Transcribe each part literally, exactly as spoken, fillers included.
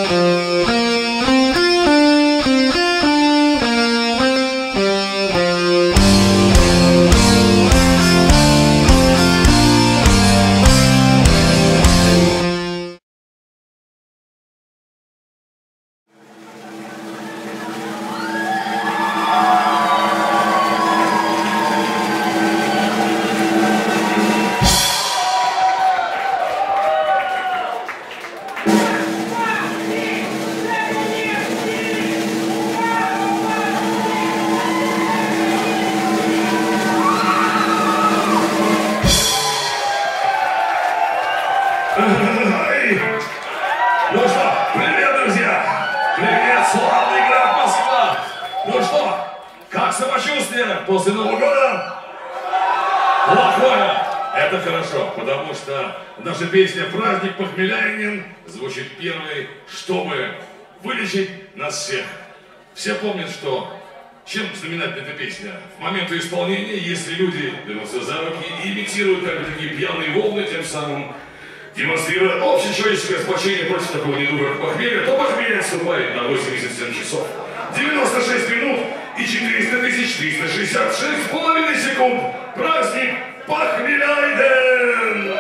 Ну что, привет, друзья! Привет, славный город Москва! Ну что, как самочувствие после Нового года? Плохое! Это хорошо, потому что наша песня «Праздник похмелянин» звучит первой, чтобы вылечить нас всех. Все помнят, что чем знаменательна эта песня? В момент ее исполнения, если люди берутся за руки и имитируют как бы такие пьяные волны, тем самым демонстрируя общечеловеческое сплочение против такого недуга похмелья, то похмелье отступает на восемьдесят семь часов, девяносто шесть минут и четыреста тысяч триста шестьдесят шесть с половиной секунд. Праздник похмеляйден!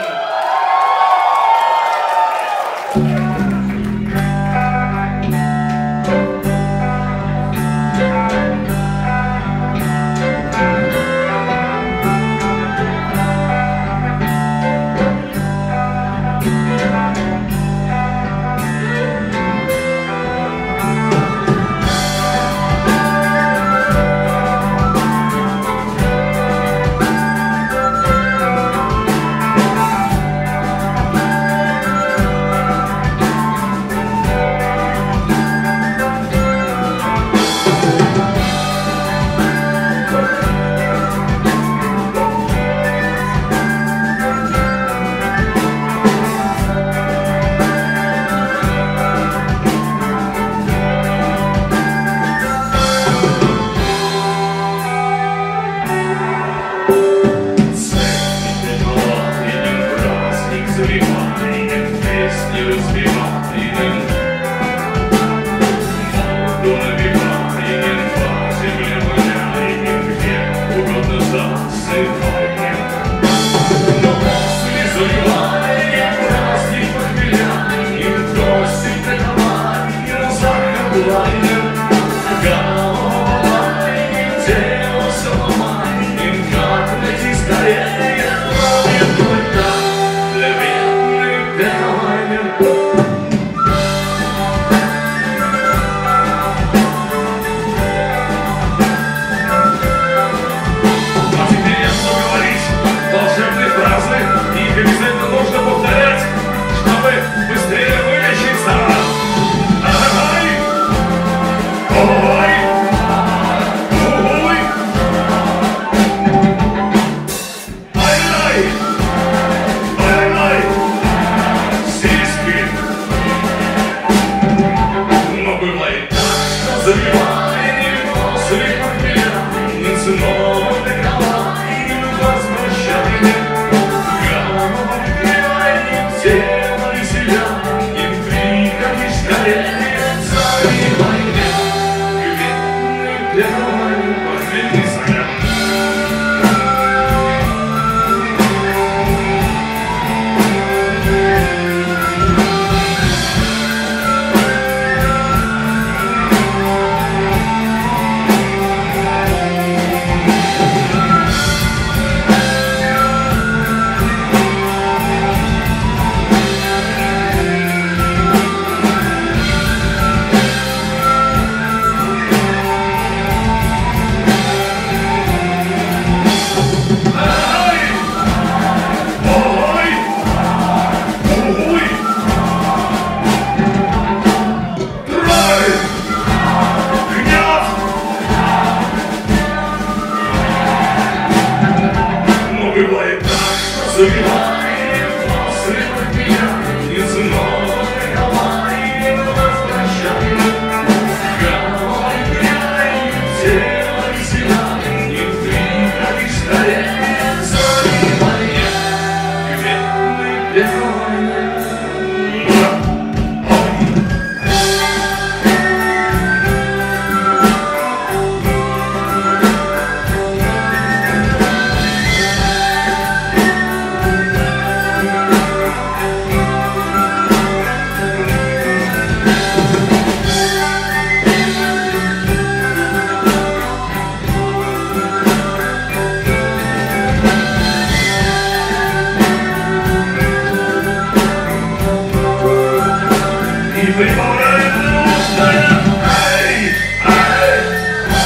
прибавляем нужное. Эй, эй.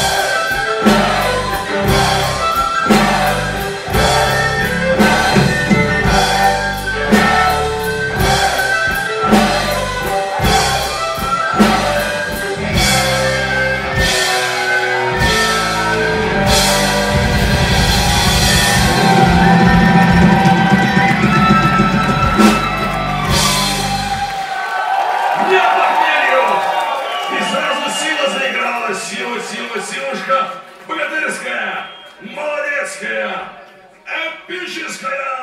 Сила, сила, силушка, богатырская, молодецкая, эпическая.